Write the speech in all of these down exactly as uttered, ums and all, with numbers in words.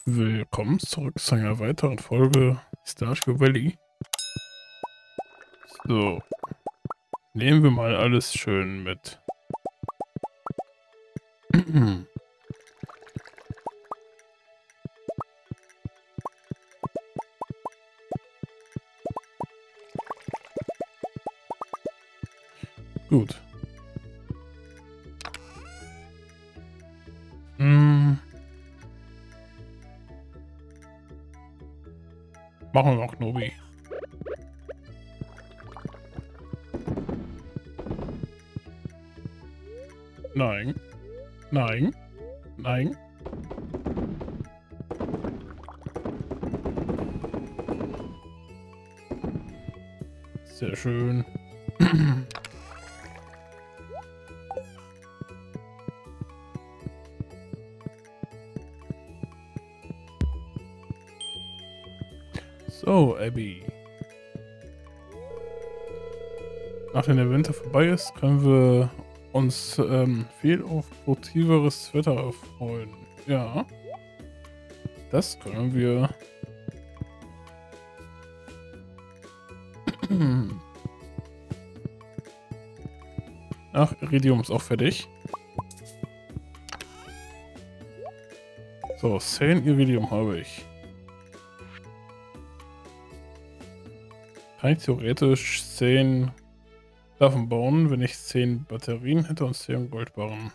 Willkommen zurück zu einer weiteren Folge Stardew Valley. So, nehmen wir mal alles schön mit. Gut. Hm. Machen wir noch Nobi. Nein. Nein. Nein. Sehr schön. So, Abby. Nachdem der Winter vorbei ist, können wir uns ähm, viel auf produktiveres Wetter erfreuen. Ja. Das können wir. Ach, Iridium ist auch fertig. So, zehn Iridium habe ich. Kann ich theoretisch zehn davon bauen, wenn ich zehn Batterien hätte und zehn Goldbarren.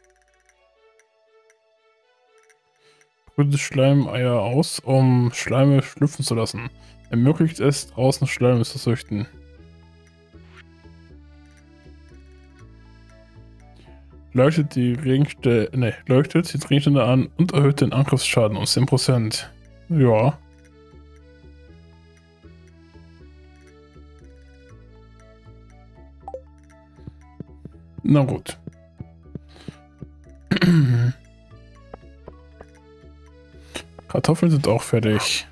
Brüte Schleimeier aus, um Schleime schlüpfen zu lassen. Ermöglicht es, draußen Schleime zu züchten. Leuchtet die Regenstelle, ne, leuchtet die Regenstelle an und erhöht den Angriffsschaden um zehn Prozent. Ja. Na gut. Kartoffeln sind auch fertig.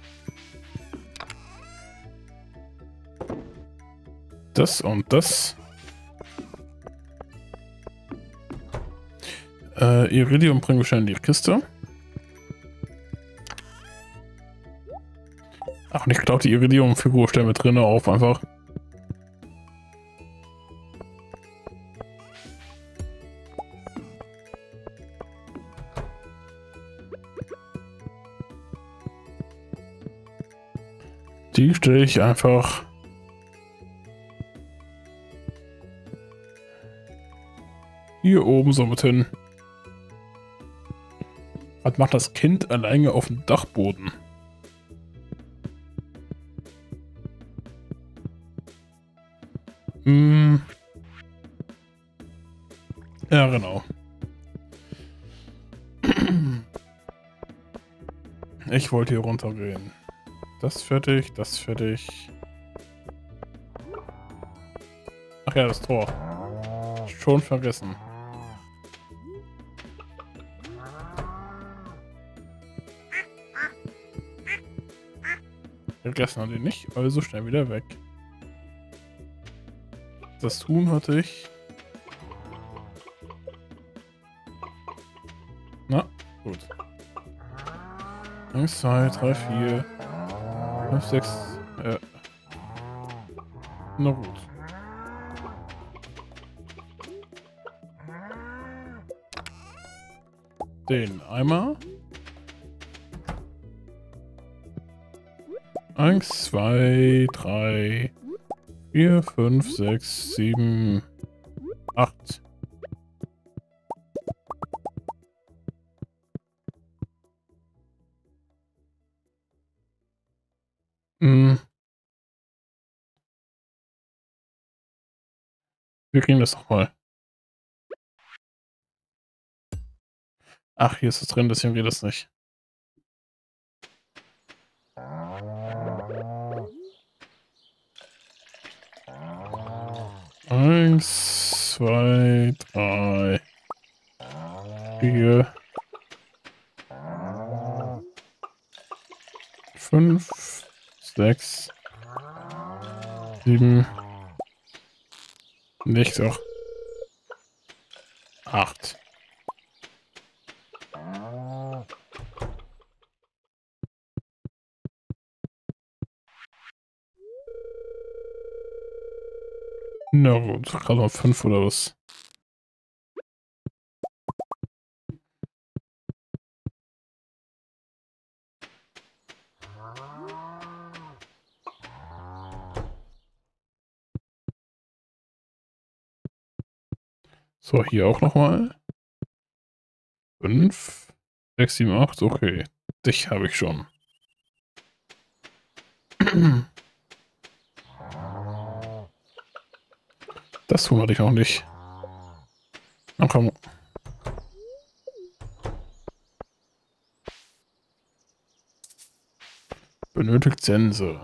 Das und das. Äh, Iridium bringen wir schnell in die Kiste. Ach, und ich glaube, die Iridium-Figur stellen wir drinnen auf einfach. Die stelle ich einfach hier oben so mit hin. Was macht das Kind alleine auf dem Dachboden? Hm. Ja, genau. Ich wollte hier runtergehen. Das fertig, das fertig. Ach ja, das Tor. Schon vergessen. Vergessen hat ihn nicht, also schnell wieder weg. Das Huhn hatte ich. Na, gut. eins, zwei, drei, vier, fünf, sechs. Äh. Na gut. Den Eimer. Eins, zwei, drei, vier, fünf, sechs, sieben, acht. Hm. Wir kriegen das nochmal. Ach, hier ist es drin, deswegen geht das nicht. Eins, zwei, drei, vier, fünf, sechs, sieben, nicht auch acht. Na gut, gerade mal fünf oder was? So, hier auch nochmal. fünf, sechs, sieben, acht, okay. Dich habe ich schon. Das tun wir dich auch nicht. Na komm. Benötigt Sense.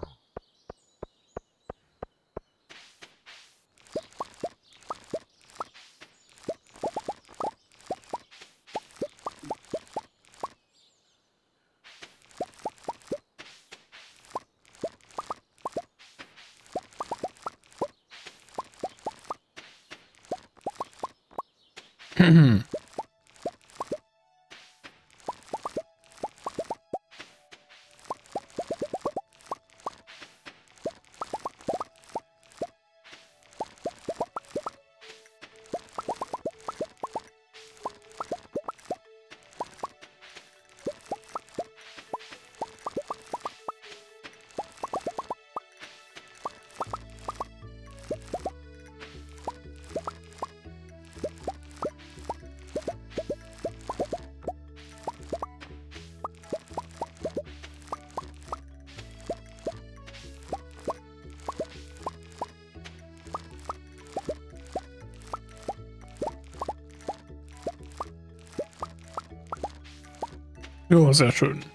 Ja, sehr schön.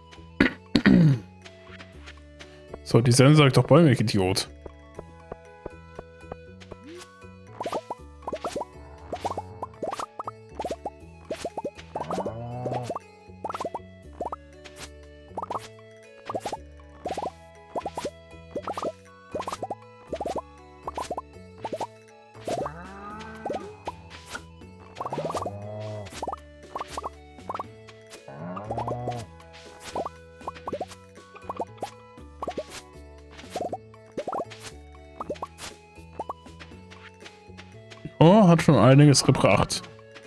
So, die Sense sagt doch bei mir, Idiot. Oh, hat schon einiges gebracht.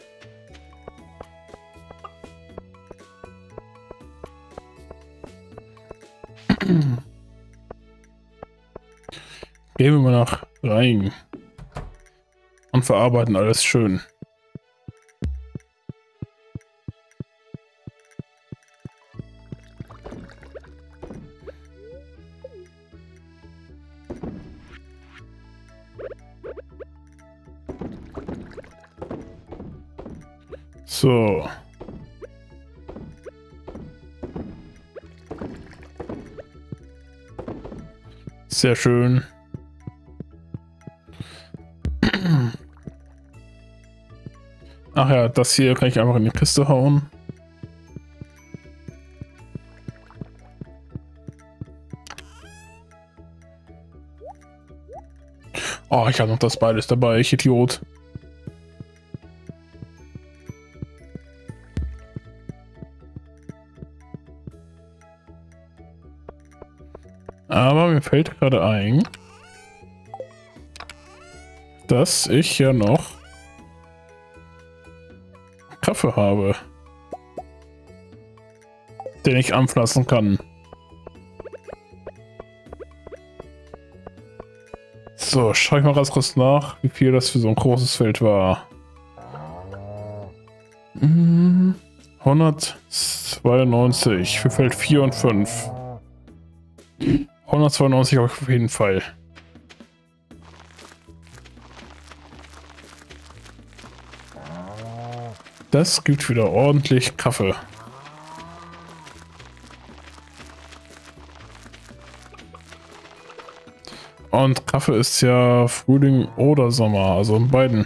Gehen wir mal nach rein und verarbeiten alles schön. So. Sehr schön. Ach ja, das hier kann ich einfach in die Kiste hauen. Oh, ich habe noch das beides dabei, ich Idiot. Aber mir fällt gerade ein, dass ich ja noch Kaffee habe, den ich anpflanzen kann. So, schau ich mal ganz kurz nach, wie viel das für so ein großes Feld war. Hm, hundertzweiundneunzig für Feld vier und fünf. hundertzweiundneunzig habe ich auf jeden Fall. Das gibt wieder ordentlich Kaffee. Und Kaffee ist ja Frühling oder Sommer, also in beiden.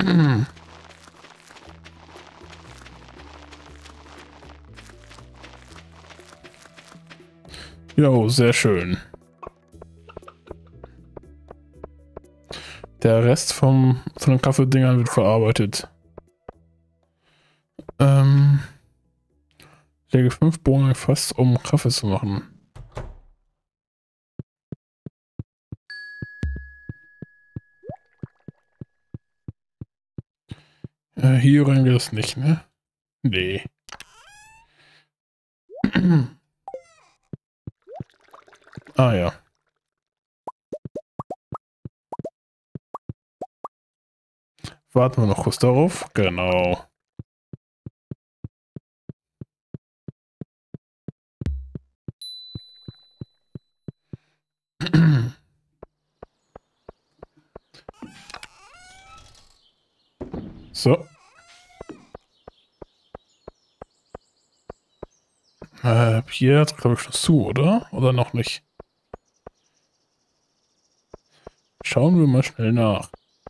Jo, sehr schön. Der Rest vom, von den Kaffeedingern wird verarbeitet. Ähm, lege fünf Bohnen fast, um Kaffee zu machen. Äh, hier rein geht es nicht, ne? Nee. Ah ja. Warten wir noch kurz darauf. Genau. So. Äh, Pierre hat, glaube ich, schon zu, oder? Oder noch nicht? Schauen wir mal schnell nach.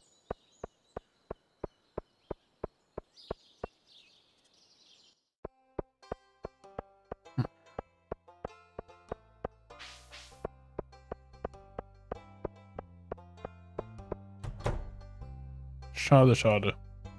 Schade, schade.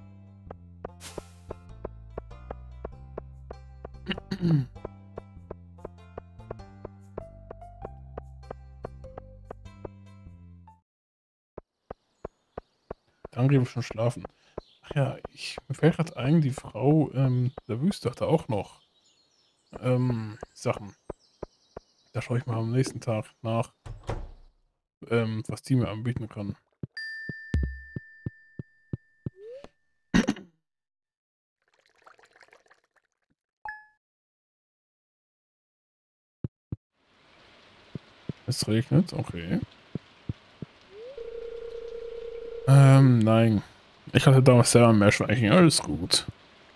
Dann gehen wir schon schlafen. Ach ja, ich, mir fällt gerade ein, die Frau ähm, der Wüste hatte auch noch ähm, Sachen. Da schaue ich mal am nächsten Tag nach, ähm, was die mir anbieten kann. Es regnet, okay. Ähm, nein. Ich hatte damals selber ein Meerschweinchen, alles gut.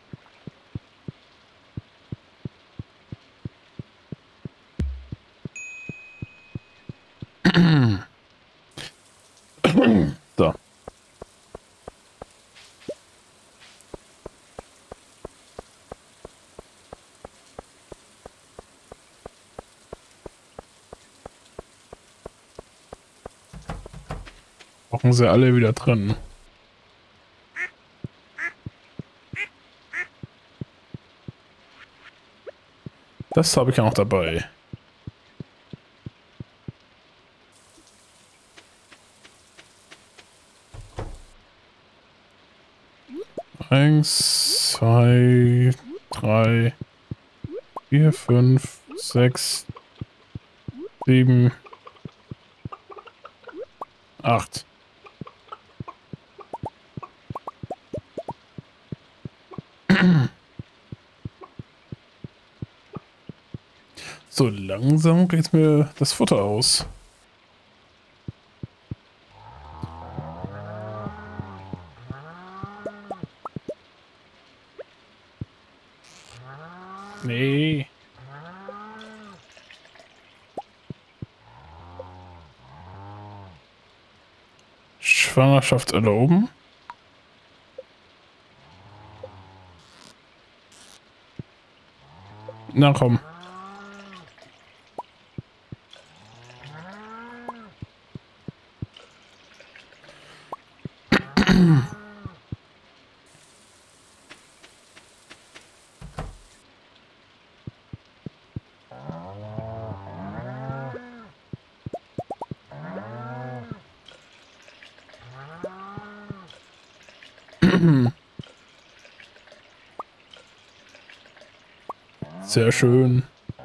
So. Brauchen sie alle wieder drin. Das habe ich auch noch dabei. Eins, zwei, drei, vier, fünf, sechs, sieben, acht. So langsam geht mir das Futter aus. Nee. Schwangerschaft erlauben. Na komm. Sehr schön.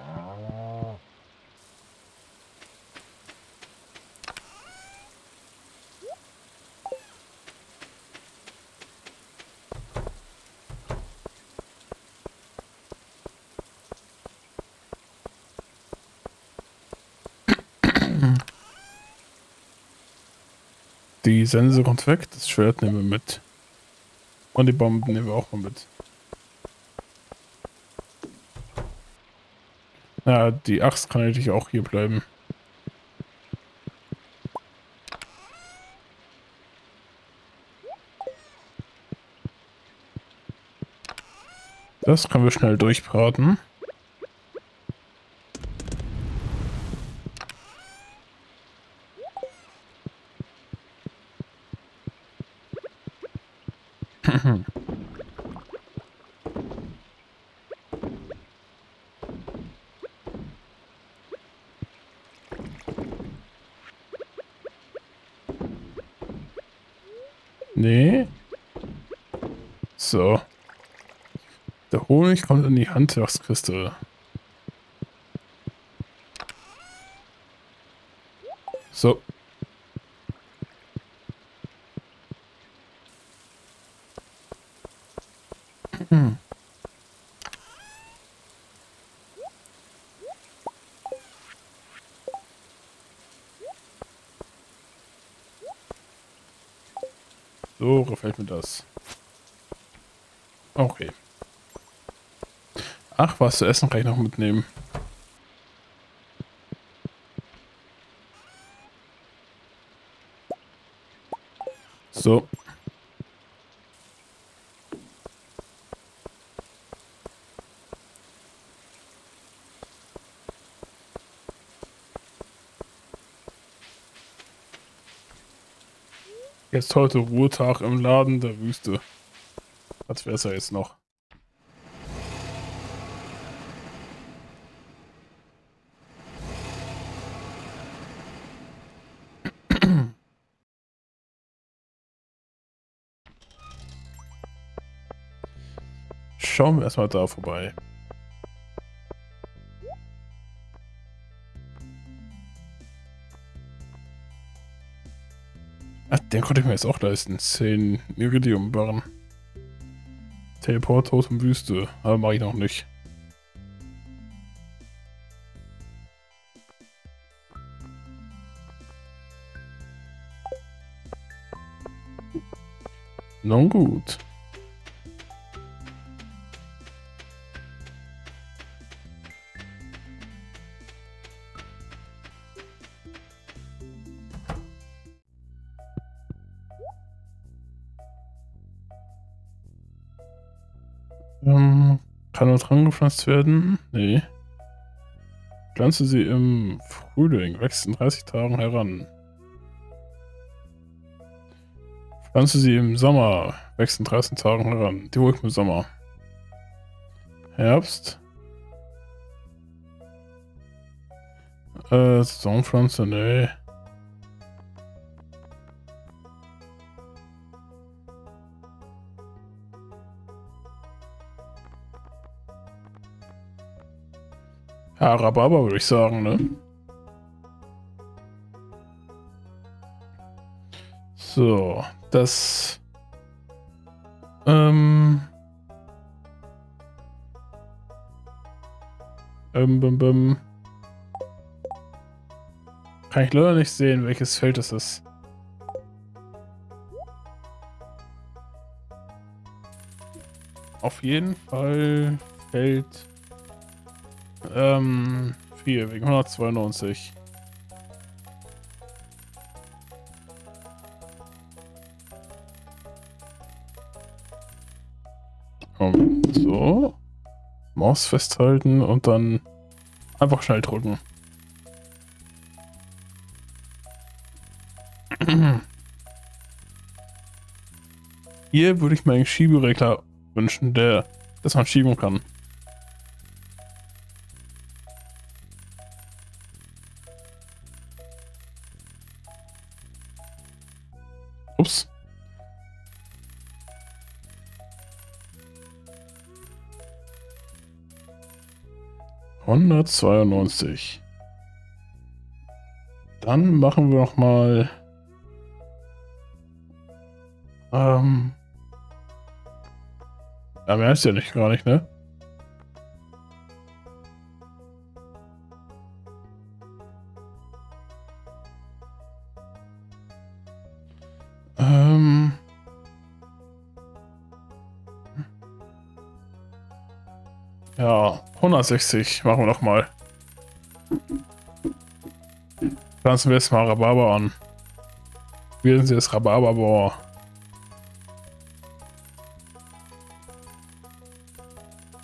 Die Sense kommt weg, das Schwert nehmen wir mit. Und die Bomben nehmen wir auch mal mit. Ja, die Axt kann natürlich auch hier bleiben. Das können wir schnell durchbraten. Nee. So. Der Honig kommt in die Handwerkskiste. So. Hm. So gefällt mir das. Okay. Ach, was zu essen kann ich noch mitnehmen. So. Jetzt heute Ruhetag im Laden der Wüste. Was wäre es ja jetzt noch? Schauen wir erstmal da vorbei. Ach, den konnte ich mir jetzt auch leisten. zehn Iridium-Barren. Teleport, Totem Wüste. Aber mache ich noch nicht. Nun gut. Ähm, kann nur dran gepflanzt werden? Nee. Pflanze sie im Frühling, wächst in dreißig Tagen heran. Pflanze sie im Sommer, wächst in dreißig Tagen heran. Die hole ich im Sommer. Herbst. Äh, Saisonpflanze, nee. Ja, Rhabarber würde ich sagen, ne? So, das... Ähm... Ähm, bim, bim. Kann ich leider nicht sehen, welches Feld es ist. Auf jeden Fall Feld... Ähm... vier, wegen hundertzweiundneunzig. Um, so. Maus festhalten und dann einfach schnell drücken. Hier würde ich mir einen Schieberegler wünschen, der, dass man schieben kann. Ups. hundertzweiundneunzig. Dann machen wir noch mal ähm ja, mehr ist ja nicht gar nicht, ne? Ähm ja, hundertsechzig machen wir noch mal. Pflanzen wir jetzt mal Rhabarber an. Wählen Sie das Rhabarberbauer.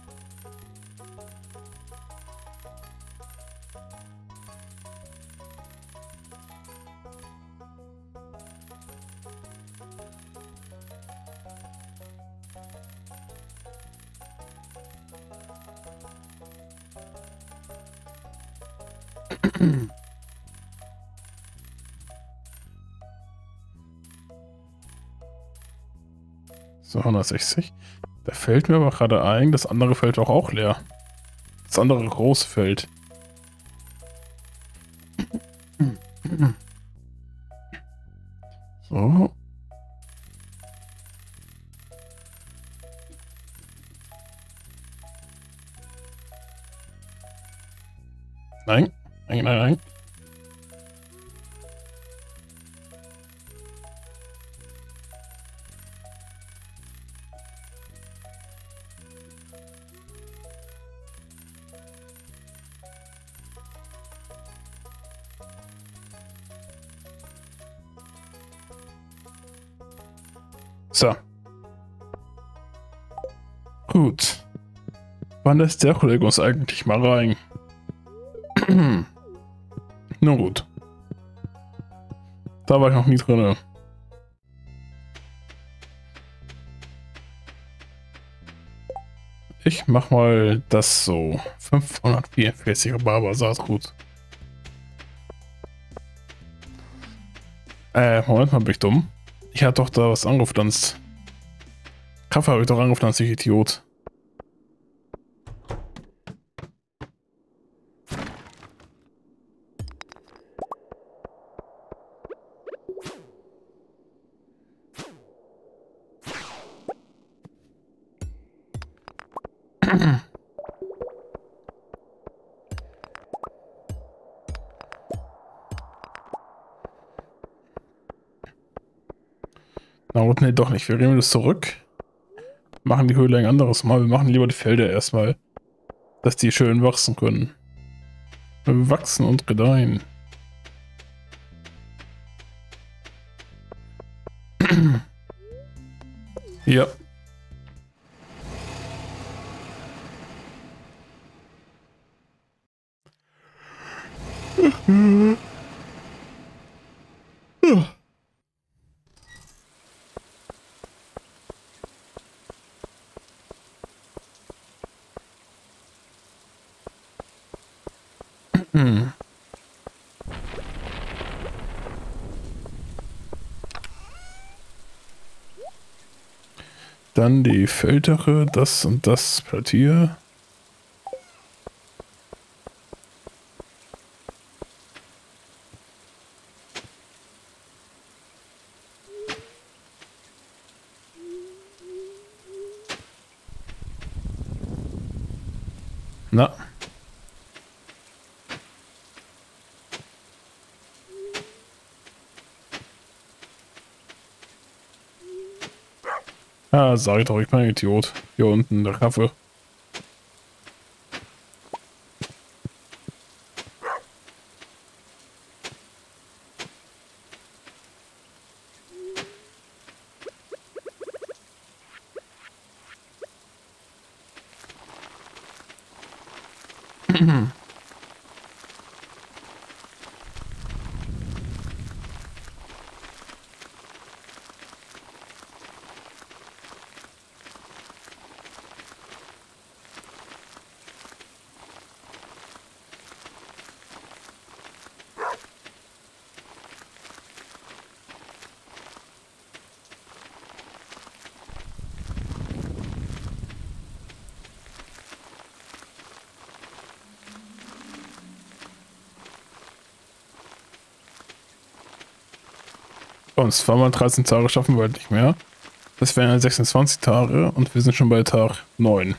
So, hundertsechzig. Da fällt mir aber gerade ein, das andere Feld auch, auch leer. Das andere große Feld. So. Nein, nein, nein, nein. So. Gut. Wann lässt der Kollege uns eigentlich mal rein? Na gut. Da war ich noch nie drin. Ich mach mal das so. fünfhundertvierundvierzig Rhabarber-Saatgut. Äh, Moment mal, bin ich dumm? Ich hatte doch da was angepflanzt. Kaffee habe ich doch angepflanzt, ich Idiot. Na gut, nee, doch nicht. Wir nehmen das zurück. Machen die Höhle ein anderes Mal. Wir machen lieber die Felder erstmal. Dass die schön wachsen können. Wachsen und gedeihen. Ja. Hm. Dann die Felddache, das und das Quartier. Na. Ah, sag ich doch, ich bin ein Idiot. Hier unten der Kaffee. Und zweimal dreizehn Tage schaffen wir halt nicht mehr. Das wären ja sechsundzwanzig Tage und wir sind schon bei Tag neun.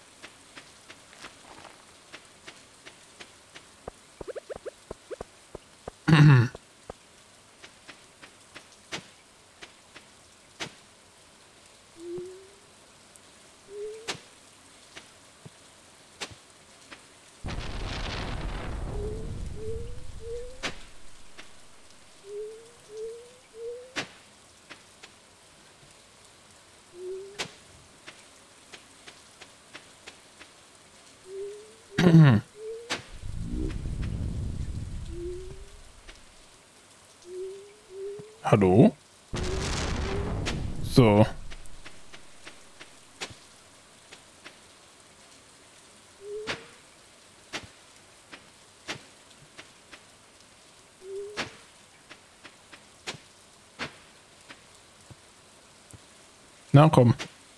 Hallo? So. Na komm.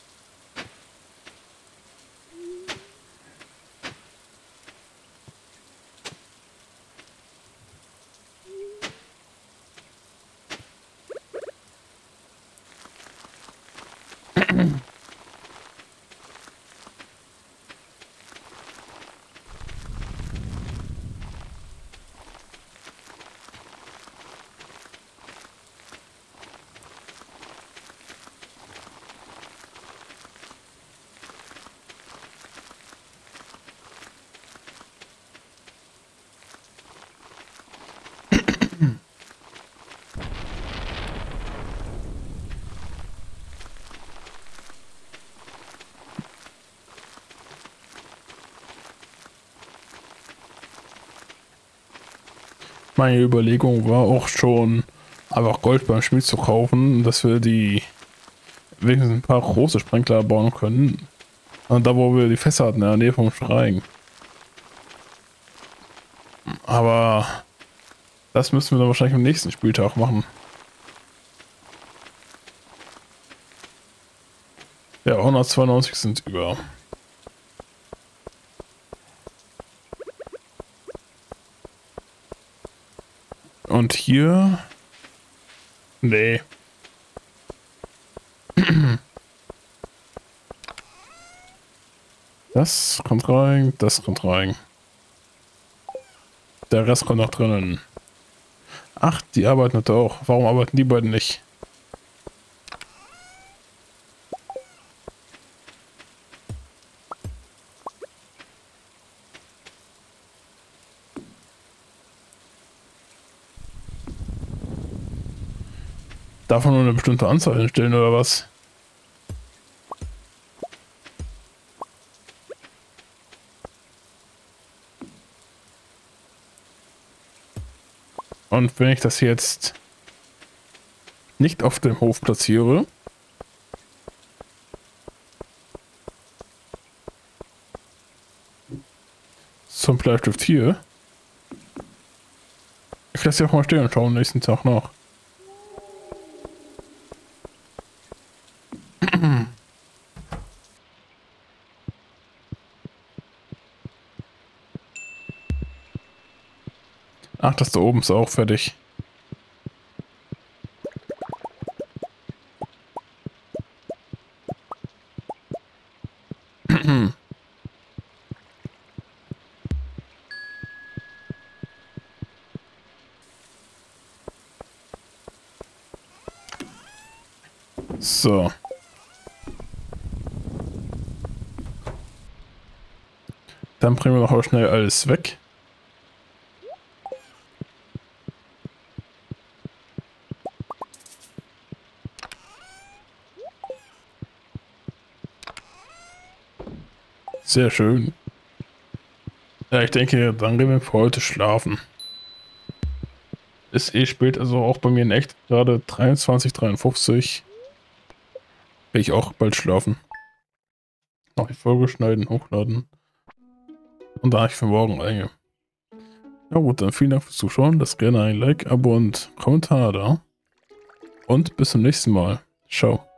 Meine Überlegung war auch schon, einfach Gold beim Schmied zu kaufen, dass wir die wenigstens ein paar große Sprenkler bauen können. Und da, wo wir die Fässer hatten, in der Nähe vom Schrein. Aber das müssen wir dann wahrscheinlich am nächsten Spieltag machen. Ja, hundertzweiundneunzig sind über. Und hier... Nee. Das kommt rein, das kommt rein. Der Rest kommt noch drinnen. Ach, die arbeiten heute auch. Warum arbeiten die beiden nicht? Darf man nur eine bestimmte Anzahl hinstellen oder was? Und wenn ich das jetzt nicht auf dem Hof platziere, zum Bleistift hier, ich lasse sie auch mal stehen und schaue am nächsten Tag nach. Ach, das da oben ist auch fertig. So. Dann bringen wir noch mal schnell alles weg. Sehr schön. Ja, ich denke, dann gehen wir für heute schlafen. Ist eh spät, also auch bei mir in echt gerade dreiundzwanzig Uhr dreiundfünfzig. Will ich auch bald schlafen. Noch die Folge schneiden, hochladen. Und da ich für morgen einge. Ja gut, dann vielen Dank fürs Zuschauen. Lasst gerne ein Like, Abo und Kommentar da. Und bis zum nächsten Mal. Ciao.